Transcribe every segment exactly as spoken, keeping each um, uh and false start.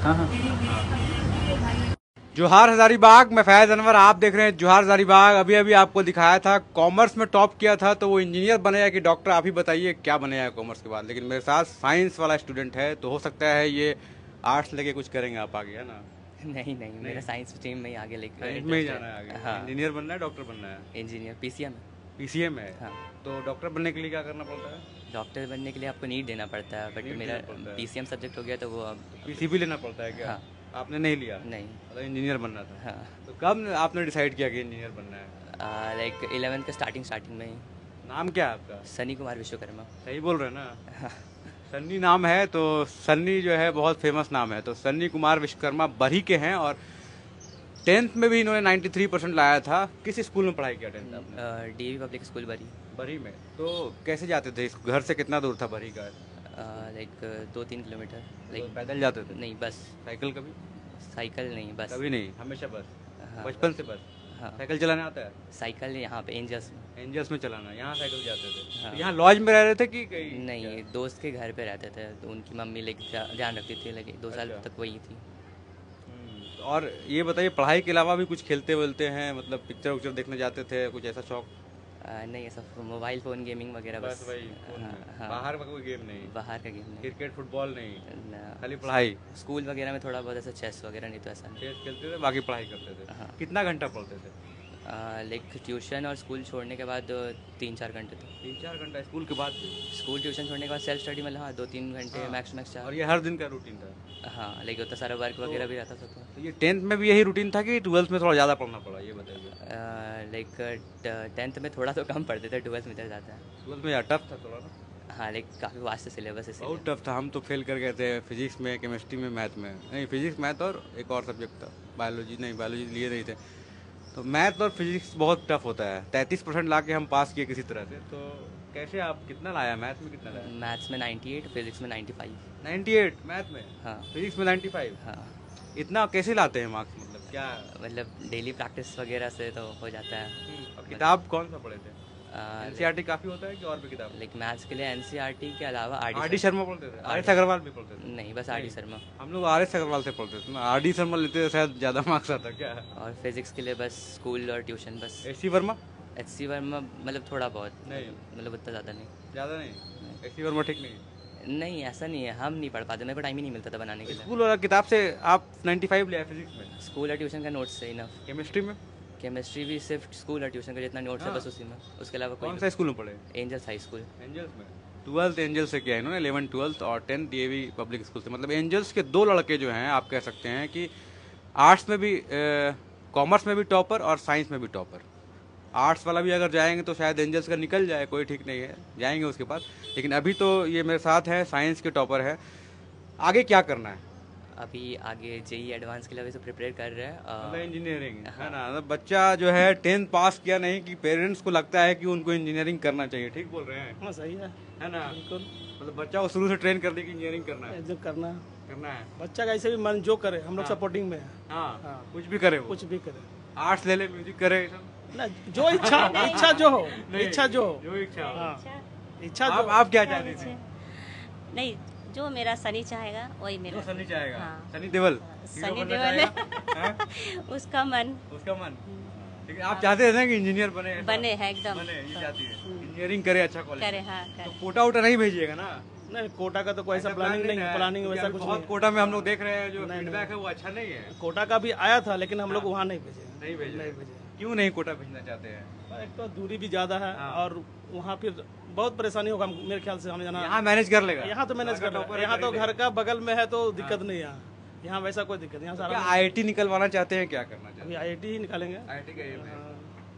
हाँ हाँ। जोहार हजारीबाग, मैं फैज अनवर, आप देख रहे हैं जोहार हजारीबाग। अभी अभी आपको दिखाया था कॉमर्स में टॉप किया था तो वो इंजीनियर बने या कि डॉक्टर, आप ही बताइए क्या बने हैं कॉमर्स के बाद। लेकिन मेरे साथ साइंस वाला स्टूडेंट है तो हो सकता है ये आर्ट्स लेके कुछ करेंगे आप आगे, है ना? नहीं नहीं, मेरा साइंस स्ट्रीम में ही आगे लेके साइंस में ही इंटरेस्ट जाना है है। आगे, हाँ, इंजीनियर बनना है, डॉक्टर बनना है? Engineer PCM. पीसीएम है। हाँ, तो डॉक्टर बनने के लिए क्या करना पड़ता है? डॉक्टर बनने के लिए आपको नीट देना पड़ता है, बट नीट मेरा देना पड़ता है। पीसीएम सब्जेक्ट हो गया तो वो अब पीसीबी लेना पड़ता है क्या? हाँ। आपने नहीं लिया? नहीं। मतलब इंजीनियर बनना था। हाँ, तो कब आपने डिसाइड किया कि इंजीनियर बनना है? लाइक इलेवेंथ के स्टार्टिंग स्टार्टिंग में ही। नाम क्या है आपका? सनी कुमार विश्वकर्मा। सही बोल रहे हैं ना? हाँ। सन्नी नाम है, तो सन्नी जो है बहुत फेमस नाम है। तो सन्नी कुमार विश्वकर्मा बरी के हैं और टेंथ में भी इन्होंने तिरानवे परसेंट लाया था। किस स्कूल में पढ़ाई किया टेंथ आपने? डीएवी पब्लिक स्कूल बरी। बरी में। तो कैसे जाते थे, घर से कितना दूर था बरी का? लाइक दो तीन किलोमीटर। तो लाइक पैदल जाते थे? नहीं, बस। साइकिल कभी? साइकिल नहीं, बस। कभी नहीं, हमेशा बस? हाँ। बचपन से बस? हाँ, साइकिल चलाने आता है? साइकिल यहाँ पे एंजल्स में। एंजल्स में चलाना, यहाँ साइकिल जाते थे? हाँ। तो यहाँ लॉज में रह रहे थे कि कहीं? नहीं, दोस्त के घर पे रहते थे तो उनकी मम्मी लेके ध्या- ध्यान रखती थी, लेकिन दो साल अच्छा। तक वही थी। हम्म, और ये बताइए, पढ़ाई के अलावा भी कुछ खेलते वेलते हैं, मतलब पिक्चर उक्चर देखने जाते थे, कुछ ऐसा शौक? आ, नहीं, ये सब मोबाइल फ़ोन गेमिंग वगैरह बस बस। वही फोन हाँ, में। हाँ। बाहर का कोई गेम नहीं? बाहर का गेम नहीं। क्रिकेट फुटबॉल नहीं? न- खाली पढ़ाई? स्कूल वगैरह में थोड़ा बहुत ऐसा चेस वगैरह, नहीं तो ऐसा नहीं। चेस खेलते थे, बाकी पढ़ाई करते थे? हाँ। कितना घंटा पढ़ते थे? लाइक ट्यूशन और स्कूल छोड़ने के बाद अ, तीन चार घंटे तो। तीन चार घंटा स्कूल के बाद भी? स्कूल ट्यूशन छोड़ने के बाद सेल्फ स्टडी मतलब हाँ, दो तीन घंटे हाँ। मैक्स मैक्स और चार। ये हर दिन का रूटीन था? हाँ, लेकिन उतना सारा वर्क वगैरह भी रहता था तो। तो ये टेंथ में भी यही रूटीन था कि ट्वेल्थ में थोड़ा ज़्यादा पढ़ना पड़ा, ये बताइए? लाइक टेंथ में थोड़ा तो कम पढ़ते थे, ट्वेल्थ में इधर ज़्यादा है। ट्वेल्थ में यार टफ था थोड़ा ना? हाँ, लाइक काफ़ी वास्ट सिलेबस है। बहुत टफ था, हम तो फेल कर गए थे फिजिक्स में, केमिस्ट्री में, मैथ में। नहीं, फिजिक्स मैथ और एक और सब्जेक्ट था, बायोलॉजी नहीं, बायोलॉजी लिए नहीं थे। तो मैथ और फिजिक्स बहुत टफ होता है। तैंतीस परसेंट ला के हम पास किए किसी तरह से। तो कैसे, आप कितना लाया मैथ में? कितना लाया? मैथ्स में अट्ठानवे, फिजिक्स में पचानवे। अट्ठानवे मैथ में? हाँ। फिजिक्स में पचानवे? हाँ, इतना कैसे लाते हैं मार्क्स, मतलब क्या? मतलब डेली प्रैक्टिस वगैरह से तो हो जाता है। और किताब कौन सा पढ़े थे? आ, एनसीईआरटी काफी होता है कि और भी किताब? लाइक मैथ्स के लिए एनसीईआरटी के अलावा आर डी शर्मा पढ़ते थे? आर एस अग्रवाल भी पढ़ते थे? नहीं, बस आर डी शर्मा। हम लोग आर एस अग्रवाल से पढ़ते थे ना। आर डी शर्मा लेते थे, शायद ज्यादा मार्क्स आता। क्या? और फिजिक्स के लिए बस स्कूल और ट्यूशन बस। S C Verma? H C Verma मतलब थोड़ा बहुत, नहीं। मतलब उतना ज़्यादा नहीं। ज्यादा नहीं? एस सी वर्मा ठीक नहीं? नहीं, ऐसा नहीं है, हम नहीं पढ़ पाते, मेरे को टाइम ही नहीं मिलता था बनाने के लिए। स्कूल वाला किताब से आप पचानवे ले आए फिजिक्स में? स्कूल और ट्यूशन का नोट्स से इनफ। केमिस्ट्री में? केमिस्ट्री भी सिर्फ स्कूल और ट्यूशन का जितना नोट्स है हाँ। बस उसी में, उसके अलावा कोई कौन सा स्कूल में पढ़े? Angels high school. एंजल्स में? ट्वेल्थ एंजल्स से किया है इन्होंने, इलेवन ट्वेल्थ और टेंथ डीएवी पब्लिक स्कूल से। मतलब एंजल्स के दो लड़के जो हैं, आप कह सकते हैं कि आर्ट्स में भी, कॉमर्स में भी टॉपर और साइंस में भी टॉपर। आर्ट्स वाला भी अगर जाएंगे तो शायद एंजल्स का निकल जाए, कोई ठीक नहीं है, जाएंगे उसके पास। लेकिन अभी तो ये मेरे साथ है, साइंस के टॉपर है। आगे क्या करना है? अभी आगे जेई एडवांस के लिए अभी से प्रिपेयर कर रहे हैं। मतलब अ, इंजीनियरिंग है हाँ। ना? मतलब बच्चा जो है टेंथ पास किया नहीं कि पेरेंट्स को लगता है कि उनको इंजीनियरिंग करना चाहिए। ठीक बोल रहे हैं? हाँ सही है, है ना? बिल्कुल। मतलब बच्चा को शुरू से ट्रेन कर दी कि इंजीनियरिंग करना है, जो करना है करना है। बच्चा का ऐसे भी मन जो करे, हम लोग हाँ। सपोर्टिंग में है। हाँ, हाँ। कुछ भी करे वो, कुछ भी करे आर्ट्स ले ले, म्यूजिक करे, सब। ना, जो इच्छा इच्छा जो हो, नहीं, इच्छा जो हो। जो इच्छा हो। हाँ, इच्छा जो आप आप क्या चाहते थे? नहीं, जो मेरा सनी चाहेगा वही जो मेरा। सनी चाहेगा? हाँ। सनी देओल? सनी हीरो बनना देओल। चाहेगा? हैं? उसका मन उसका मन? ठीक है, आप चाहते थे कि इंजीनियर बने? ऐसा? बने है एकदम। बने, ये चाहती है इंजीनियरिंग करे, अच्छा कॉलेज करे, हाँ तो करे। कोटा वोटा नहीं भेजिएगा ना? नहीं, कोटा का तो कोई ऐसा ऐसा प्लानिंग नहीं है, है, प्लानिंग क्योंकि वैसा अभी कुछ बहुत नहीं कोटा में हम लोग देख रहे हैं, जो नहीं, फीडबैक है वो अच्छा नहीं है। है। कोटा का भी आया था, लेकिन हम लोग हाँ। वहाँ नहीं भेजे। नहीं भेजे? नहीं भेजे। क्यों नहीं कोटा भेजना चाहते हैं? एक तो दूरी भी ज्यादा है हाँ। और वहाँ फिर बहुत परेशानी होगा मेरे ख्याल से, हमें जाना। यहाँ मैनेज कर लेगा? यहाँ तो मैनेज कर रहे हैं। यहाँ तो घर का बगल में है तो दिक्कत नहीं है। यहाँ यहाँ वैसा कोई दिक्कत नहीं। यहाँ क्या सारा आईआईटी निकलवाना चाहते हैं, क्या करना चाहते अभी आई आई टी ही निकालेंगे। हैं? आईआईटी का एम है। हाँ,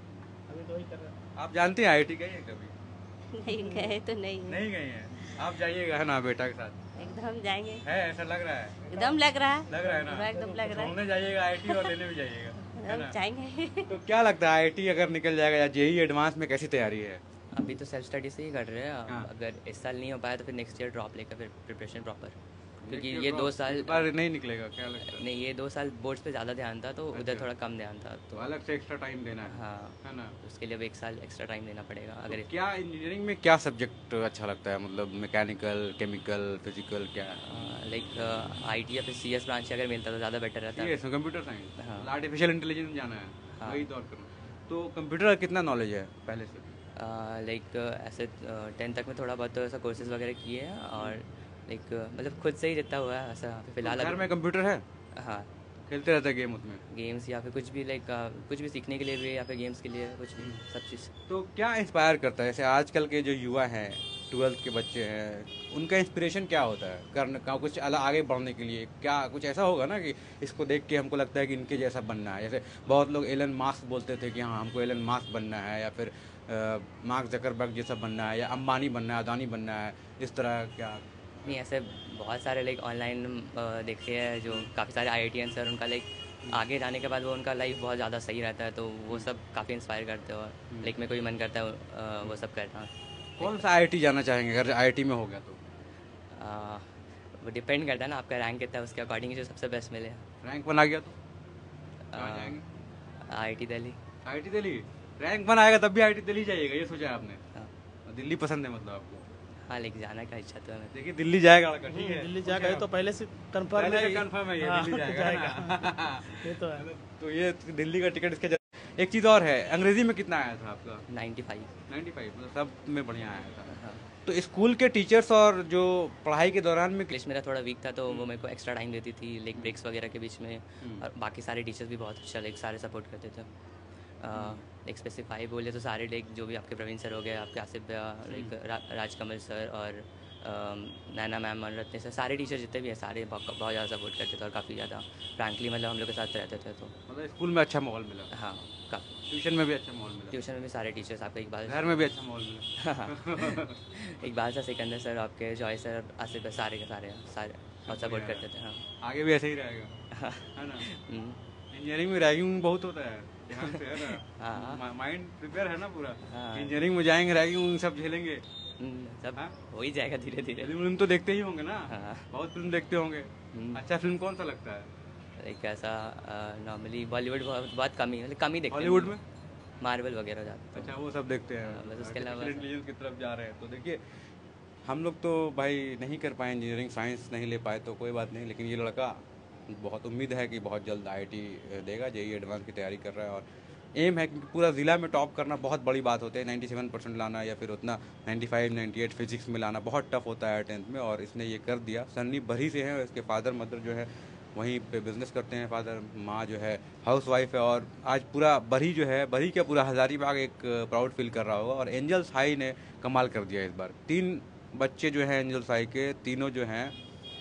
अभी तो वही कर रहे हैं। आप जानते हैं आईआईटी गए हैं कभी? नहीं गए तो नहीं है। नहीं गए हैं? आप जाइएगा, है ना, बेटा के साथ? एकदम जाएंगे, है, ऐसा लग रहा है? एकदम लग रहा है, लग रहा है ना? पूरा एकदम लग रहा है, छोड़ने जाइएगा आईआईटी और लेने भी जाइएगा, है एकदम ना? जाएंगे। तो क्या लगता है आईआईटी अगर निकल जाएगा या जेई एडवांस में कैसी तैयारी है? अभी तो सेल्फ स्टडी से ही कर रहे हैं। हाँ। अगर इस साल नहीं हो पाया तो फिर नेक्स्ट ईयर ड्रॉप लेकर फिर प्रिपरेशन प्रॉपर। क्योंकि देखिए ये bro, दो साल इस बार नहीं निकलेगा क्या लगता है? नहीं, ये दो साल बोर्ड्स पे ज़्यादा ध्यान था तो उधर अच्छा। थोड़ा कम ध्यान था, तो तो अलग से एक्स्ट्रा टाइम देना है हाँ, है ना? उसके लिए अब एक साल एक्स्ट्रा टाइम देना पड़ेगा तो अगर क्या इंजीनियरिंग में क्या सब्जेक्ट अच्छा लगता है, मतलब मैकेनिकल, केमिकल, फिजिकल, क्या? लाइक आई टी या फिर सी एस ब्रांच अगर मिलता तो ज़्यादा बेटर रहता। सी एस कंप्यूटर साइंस, हाँ। आर्टिफिशियल इंटेलिजेंस जाना है, हाँ। वही तो और करना। तो कंप्यूटर का कितना नॉलेज है पहले से? लाइक ऐसे टेंथ तक में थोड़ा बहुत तो ऐसा कोर्सेज वगैरह किए हैं और लाइक मतलब खुद से ही जितना हुआ है ऐसा फिलहाल तो घर अभी- में कंप्यूटर है, हाँ, खेलते रहते गेम उसमें? गेम्स या फिर कुछ भी लाइक कुछ भी सीखने के लिए भी या फिर गेम्स के लिए कुछ भी सब चीज़। तो क्या इंस्पायर करता है, जैसे आजकल के जो युवा हैं, ट्वेल्थ के बच्चे हैं, उनका इंस्पिरेशन क्या होता है करने का, कुछ अलग आगे बढ़ने के लिए? क्या कुछ ऐसा होगा ना कि इसको देख के हमको लगता है कि इनके जैसा बनना है? जैसे बहुत लोग एलन मास्क बोलते थे कि हाँ हमको एलन मास्क बनना है, या फिर मार्क जकरबर्ग जैसा बनना है, या अंबानी बनना है, अदानी बनना है, इस तरह क्या? नहीं, ऐसे बहुत सारे लाइक ऑनलाइन देखते हैं जो काफ़ी सारे आई आई टी सर, उनका लाइक आगे जाने के बाद वो उनका लाइफ बहुत ज़्यादा सही रहता है तो वो सब काफ़ी इंस्पायर करते हैं और लाइक मेरे को भी मन करता है अ, वो सब करना। कौन सा आई आई टी जाना चाहेंगे अगर आई आई टी में हो गया तो? आ, वो डिपेंड करता है ना आपका रैंक कितना है, उसके अकॉर्डिंग जो सबसे बेस्ट मिले। रैंक बना गया तो कहाँ जाएंगे? I I T Delhi. I I T Delhi? Rank बनाएगा तब भी आई आई टी दिल्ली जाइएगा, ये सोचा है आपने? हाँ। और दिल्ली पसंद है मतलब आपको? हाँ, लेके जाने का इच्छा तो है मेरे। देखिए दिल्ली जाएगा लड़का, ठीक है? दिल्ली जाएगा, ये तो पहले से कंफर्म पहले है। से कंफर्म है ये हाँ, दिल्ली जाएगा। ये तो है। तो ये दिल्ली का टिकट इसके जर- एक चीज़ और है, अंग्रेजी में कितना आया था आपका? Ninety five. नाइन्टी फाइव, मतलब सब में बढ़िया आया था। हाँ, तो स्कूल के टीचर्स और जो पढ़ाई के दौरान में इंग्लिश मेरा थोड़ा वीक था तो वो मेरे को एक्स्ट्रा टाइम देती थी लाइक ब्रेक्स वगैरह के बीच में, और बाकी सारे टीचर्स भी बहुत अच्छा लाइक सारे सपोर्ट करते थे। लाइक स्पेसिफाई बोले तो सारे लाइक जो भी आपके प्रवीण सर हो गए, आपके आसिफ भैया, लाइक रा, राजकमल सर और अम, नैना मैम, मनरत्न सर, सारे टीचर जितने भी हैं सारे बहुत बहुत ज़्यादा सपोर्ट करते थे और काफ़ी ज़्यादा फ्रैंकली मतलब हम लोग के साथ रहते थे तो मतलब स्कूल में अच्छा माहौल मिला, हाँ काफ़ी। ट्यूशन में भी अच्छा माहौल मिला, ट्यूशन में भी सारे टीचर्स आपका इकबाल घर में भी अच्छा माहौल मिला। इकबाल सर, सिकंदर सर, आपके जॉय सर, आसिफ भाई, सारे के सारे सारे बहुत सपोर्ट करते थे। हाँ, आगे भी ऐसे ही रहेगा, है ना? हम्म, इंजीनियरिंग में रैगिंग बहुत होता है, ध्यान से, है हाँ। ना? माइंड प्रिपेयर है ना पूरा? हाँ। इंजीनियरिंग में जाएंगे, रैगिंग सब झेलेंगे। हम्म, सब हाँ? हो ही जाएगा धीरे धीरे। फिल्म विल्म तो देखते ही होंगे ना? हाँ। बहुत फिल्म देखते होंगे। हम्म। अच्छा फिल्म कौन सा लगता है? लाइक ऐसा नॉर्मली बॉलीवुड बहुत बहुत कम ही मतलब कम ही देखते हैं। हॉलीवुड में? मार्वल वगैरह जाते हैं। अच्छा वो सब देखते हैं। हाँ, बस उसके अलावा- आर्टिफिशियल इंटेलिजेंस की तरफ जा रहे हैं तो देखिए हम लोग तो भाई नहीं कर पाए इंजीनियरिंग, साइंस नहीं ले पाए तो कोई बात नहीं, लेकिन ये लड़का बहुत उम्मीद है कि बहुत जल्द आई आई टी देगा, जे ई एडवांस की तैयारी कर रहा है और एम है कि पूरा ज़िला में टॉप करना बहुत बड़ी बात होती है। सत्तानवे परसेंट लाना या फिर उतना पचानवे, अट्ठानवे फिजिक्स में लाना बहुत टफ होता है टेंथ में, और इसने ये कर दिया। सन्नी बरी से हैं और इसके फादर मदर जो है वहीं पे बिजनेस करते हैं, फादर, माँ जो है हाउस वाइफ है, और आज पूरा बरी जो है, बरी का पूरा हज़ारीबाग एक प्राउड फील कर रहा होगा। और एंजल्स हाई ने कमाल कर दिया इस बार। तीन बच्चे जो हैं एंजल्स हाई के, तीनों जो हैं,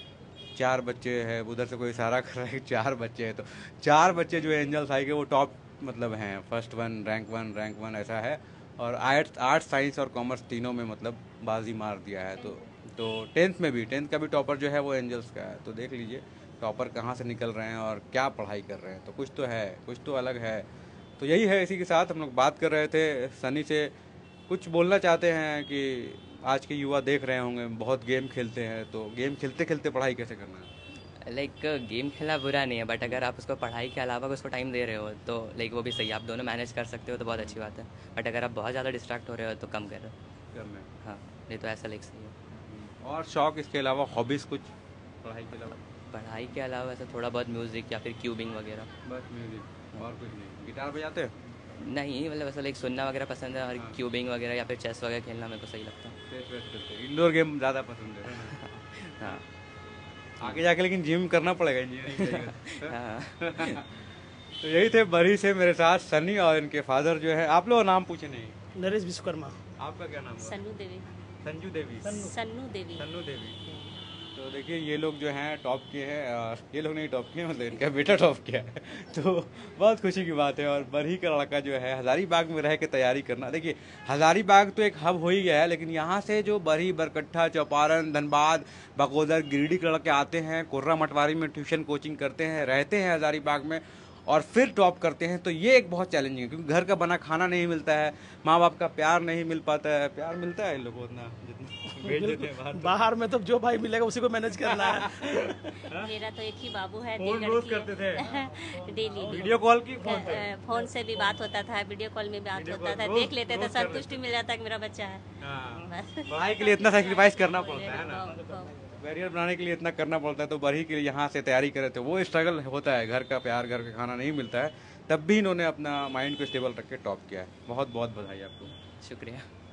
चार बच्चे हैं, उधर से कोई इशारा कर रहा है कि चार बच्चे हैं, तो चार बच्चे जो है एंजल्स हाई के वो टॉप मतलब हैं, first one, rank one, rank one ऐसा है। और आर्ट्स आर्ट्स साइंस और कॉमर्स तीनों में मतलब बाजी मार दिया है। तो तो टेंथ में भी, टेंथ का भी टॉपर जो है वो एंजल्स का है। तो देख लीजिए टॉपर कहाँ से निकल रहे हैं और क्या पढ़ाई कर रहे हैं, तो कुछ तो है, कुछ तो अलग है। तो यही है, इसी के साथ हम लोग बात कर रहे थे सनी से। कुछ बोलना चाहते हैं कि आज के युवा देख रहे होंगे बहुत गेम खेलते हैं, तो गेम खेलते खेलते पढ़ाई कैसे करना है? लाइक गेम खेलना बुरा नहीं है, बट अगर आप उसको पढ़ाई के अलावा उसको टाइम दे रहे हो तो लाइक वो भी सही है, आप दोनों मैनेज कर सकते हो तो बहुत अच्छी बात है। बट अगर आप बहुत ज़्यादा डिस्ट्रैक्ट हो रहे हो तो कम करो। करना है। हाँ, नहीं तो ऐसा लाइक सही है। और शौक इसके अलावा, हॉबीज़ कुछ पढ़ाई के अलावा? पढ़ाई के अलावा ऐसा थोड़ा बहुत म्यूज़िक या फिर क्यूबिंग वगैरह। बस म्यूजिक और कुछ नहीं। गिटार बजाते हैं? नहीं, मतलब ऐसा लाइक सुनना वगैरह पसंद है, और हाँ। क्यूबिंग वगैरह या फिर चेस वगैरह खेलना मेरे को सही लगता है। चेस वेस खेलते हैं, इंडोर गेम ज़्यादा पसंद है। हाँ। आगे जाके लेकिन जिम करना पड़ेगा इंजीनियरिंग। हाँ। तो यही थे बरी से मेरे साथ सनी और इनके फादर जो है। आप लोग नाम पूछे नहीं, नरेश विश्वकर्मा। आपका क्या नाम है? सन्नू देवी। संजू देवी, सन्नू देवी। सन्नू देवी। तो देखिए ये लोग जो हैं टॉप किए हैं, और ये लोग नहीं टॉप किए, मतलब इनका बेटा टॉप किया है। तो बहुत खुशी की बात है। और बरही का लड़का जो है हज़ारीबाग में रह के तैयारी करना, देखिए हज़ारीबाग तो एक हब हो ही गया है, लेकिन यहाँ से जो बरही, बरकट्ठा, चौपारण, धनबाद, बगोदर, गिरिडीह के लड़के आते हैं, कोर्रा मटवारी में ट्यूशन कोचिंग करते हैं, रहते हैं हज़ारीबाग में, और फिर टॉप करते हैं, तो ये एक बहुत चैलेंजिंग है, क्योंकि घर का बना खाना नहीं मिलता है, माँ बाप का प्यार नहीं मिल पाता है। प्यार मिलता है इन लोगों को उतना जितना भेज देते हैं बाहर। बाहर में तो जो भाई मिलेगा उसी को मैनेज करना है। मेरा तो एक ही बाबू है, फोन तीन रोज लड़की करते थे? है। डेली वीडियो कॉल की फोन पे? अ, फोन से भी बात होता था, वीडियो कॉल में बात वीडियो होता कॉल था, रोज- देख लेते थे, रोज कर संतुष्टि मिल जाता है कि मेरा बच्चा है। हाँ। बस। पढ़ाई के लिए इतना सेक्रीफाइस करना पड़ता है ना, बहुत- बहुत। करियर बनाने के लिए इतना करना पड़ता है, तो बरही के लिए यहाँ से तैयारी करे थे, वो स्ट्रगल होता है, घर का प्यार, घर का खाना नहीं मिलता है, तब भी इन्होंने अपना माइंड को स्टेबल रख के टॉप किया है। बहुत बहुत बधाई आपको। शुक्रिया।